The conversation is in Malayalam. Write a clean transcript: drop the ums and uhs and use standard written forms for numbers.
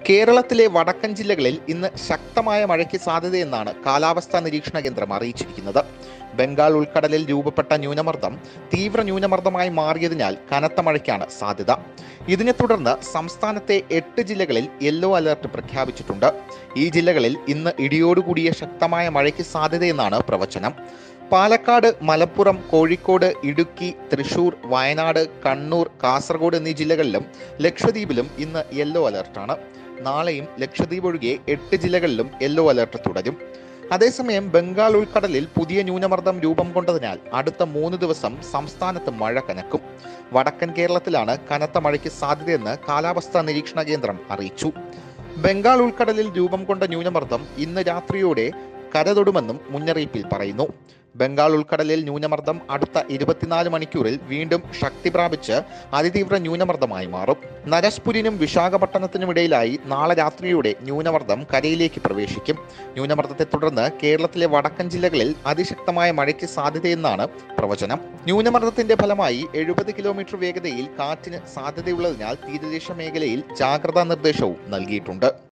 കേരളത്തിലെ വടക്കൻ ജില്ലകളിൽ ഇന്ന് ശക്തമായ മഴയ്ക്ക് സാധ്യതയെന്നാണ് കാലാവസ്ഥാ നിരീക്ഷണ കേന്ദ്രം അറിയിച്ചിരിക്കുന്നത്. ബംഗാൾ ഉൾക്കടലിൽ രൂപപ്പെട്ട ന്യൂനമർദ്ദം തീവ്ര ന്യൂനമർദ്ദമായി മാറിയതിനാൽ കനത്ത മഴയ്ക്കാണ് സാധ്യത. ഇതിനെ തുടർന്ന് സംസ്ഥാനത്തെ 8 ജില്ലകളിൽ യെല്ലോ അലർട്ട് പ്രഖ്യാപിച്ചിട്ടുണ്ട്. ഈ ജില്ലകളിൽ ഇന്ന് ഇടിയോടുകൂടിയ ശക്തമായ മഴയ്ക്ക് സാധ്യതയെന്നാണ് പ്രവചനം. പാലക്കാട്, മലപ്പുറം, കോഴിക്കോട്, ഇടുക്കി, തൃശൂർ, വയനാട്, കണ്ണൂർ, കാസർഗോഡ് എന്നീ ജില്ലകളിലും ലക്ഷദ്വീപിലും ഇന്ന് യെല്ലോ അലർട്ടാണ്. നാളെയും ലക്ഷദ്വീപ് ഒഴികെ 8 ജില്ലകളിലും യെല്ലോ അലർട്ട് തുടരും. അതേസമയം ബംഗാൾ ഉൾക്കടലിൽ പുതിയ ന്യൂനമർദ്ദം രൂപം കൊണ്ടതിനാൽ അടുത്ത 3 ദിവസം സംസ്ഥാനത്ത് മഴ കനക്കും. വടക്കൻ കേരളത്തിലാണ് കനത്ത മഴയ്ക്ക് സാധ്യതയെന്ന് കാലാവസ്ഥാ നിരീക്ഷണ കേന്ദ്രം അറിയിച്ചു. ബംഗാൾ ഉൾക്കടലിൽ രൂപം കൊണ്ട ന്യൂനമർദ്ദം ഇന്ന് രാത്രിയോടെ കരതൊടുമെന്നും മുന്നറിയിപ്പിൽ പറയുന്നു. ബംഗാൾ ഉൾക്കടലിൽ ന്യൂനമർദ്ദം അടുത്ത 24 മണിക്കൂറിൽ വീണ്ടും ശക്തി പ്രാപിച്ച് അതിതീവ്ര ന്യൂനമർദ്ദമായി മാറും. നരസ്പുരിനും വിശാഖപട്ടണത്തിനുമിടയിലായി നാളെ രാത്രിയോടെ ന്യൂനമർദ്ദം കരയിലേക്ക് പ്രവേശിക്കും. ന്യൂനമർദ്ദത്തെ തുടർന്ന് കേരളത്തിലെ വടക്കൻ ജില്ലകളിൽ അതിശക്തമായ മഴയ്ക്ക് സാധ്യതയെന്നാണ് പ്രവചനം. ന്യൂനമർദ്ദത്തിന്റെ ഫലമായി 70 കിലോമീറ്റർ വേഗതയിൽ കാറ്റിന് സാധ്യതയുള്ളതിനാൽ തീരദേശ മേഖലയിൽ ജാഗ്രതാ നിർദ്ദേശവും നൽകിയിട്ടുണ്ട്.